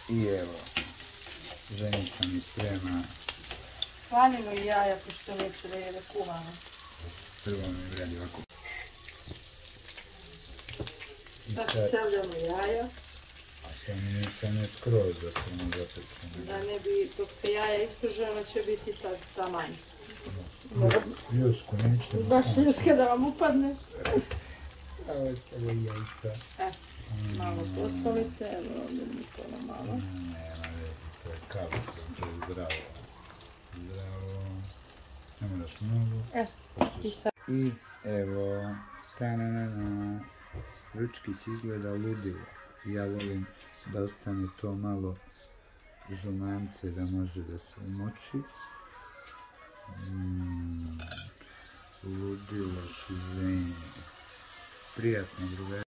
I evo, ženica mi sprema. Slaninu i jaja, pošto neće da jede kuvano. Prvo mi vredi ovako. Sad stavljamo jaja. A slanica ne skroz da se ono zapečemo. Da ne bi, dok se jaja ispržava, će biti taman. Ljusku nećete. Baš ljuska da vam upadne. Ovo je samo jajca. Malo posolite, evo ovdje Nikola malo. Nema vezi, to je kavica, to je zdravo. Zdravo. Ne moraš mnogo. I evo, ta-na-na-na. Ručkić izgleda ludilo. Ja volim da ostane to malo žumance da može da se umoči. Ludilo šizenje. Prijatno, druga.